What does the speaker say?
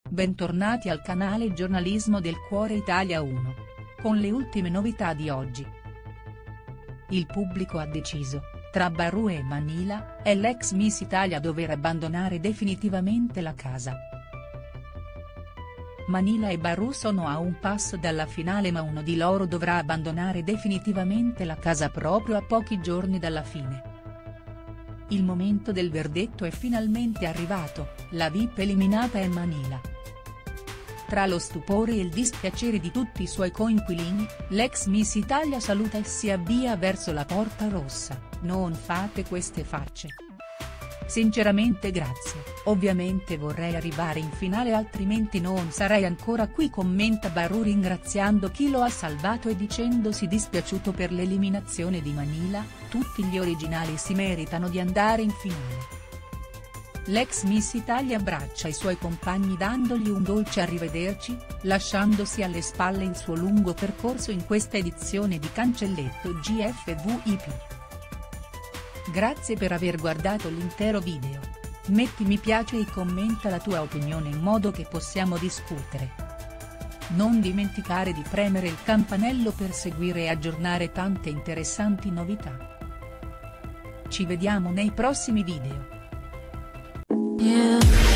Bentornati al canale Giornalismo del Cuore Italia 1. Con le ultime novità di oggi. Il pubblico ha deciso, tra Barru e Manila, è l'ex Miss Italia a dover abbandonare definitivamente la casa. Manila e Barru sono a un passo dalla finale, ma uno di loro dovrà abbandonare definitivamente la casa proprio a pochi giorni dalla fine. Il momento del verdetto è finalmente arrivato, la VIP eliminata è Manila. Tra lo stupore e il dispiacere di tutti i suoi coinquilini, l'ex Miss Italia saluta e si avvia verso la porta rossa: "Non fate queste facce. Sinceramente grazie, ovviamente vorrei arrivare in finale altrimenti non sarei ancora qui", commenta Barru ringraziando chi lo ha salvato e dicendosi dispiaciuto per l'eliminazione di Manila: "Tutti gli originali si meritano di andare in finale". L'ex Miss Italia abbraccia i suoi compagni dandogli un dolce arrivederci, lasciandosi alle spalle il suo lungo percorso in questa edizione di Cancelletto GFVIP. Grazie per aver guardato l'intero video. Metti mi piace e commenta la tua opinione in modo che possiamo discutere. Non dimenticare di premere il campanello per seguire e aggiornare tante interessanti novità. Ci vediamo nei prossimi video. Yeah.